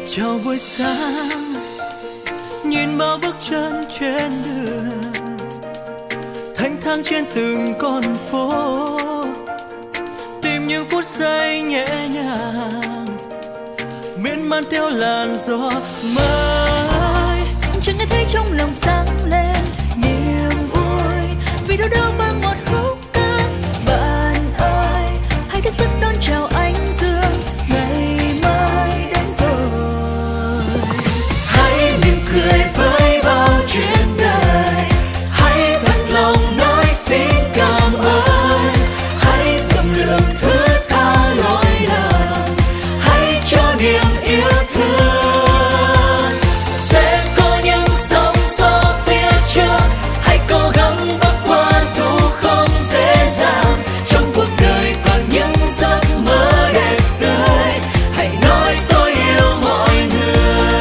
Chào buổi sáng, nhìn bao bước chân trên đường, thanh thang trên từng con phố, tìm những phút giây nhẹ nhàng, miên man theo làn gió mới. Chẳng nghe thấy trong lòng sáng lên niềm vui, vì đâu đó vang một khúc ca. Bạn ơi, hãy thức giấc đón chào ánh dương, ngày mai đến rồi. Hãy mỉm cười với bao chuyện đời, hãy thật lòng nói xin cảm ơn. Hãy rộng lượng thứ tha lỗi lầm, hãy cho niềm yêu thương. Sẽ có những sóng gió phía trước, hãy cố gắng bước qua dù không dễ dàng. Trong cuộc đời còn những giấc mơ đẹp tươi, hãy nói tôi yêu mọi người.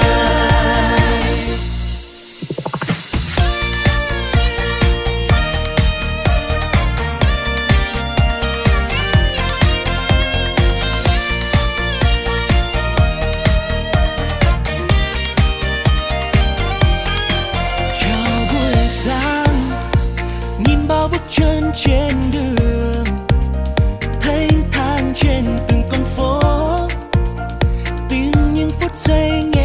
Chào buổi sáng, nhìn bao bước chân trên đường, thanh thang trên từng con phố, tìm những phút giây